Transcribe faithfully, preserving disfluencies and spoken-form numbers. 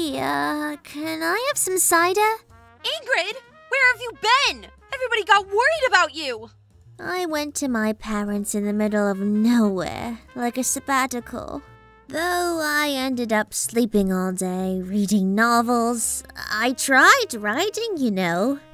Hey, uh, can I have some cider? Ingrid, where have you been? Everybody got worried about you. I went to my parents in the middle of nowhere, like a sabbatical. Though I ended up sleeping all day, reading novels, I tried writing, you know.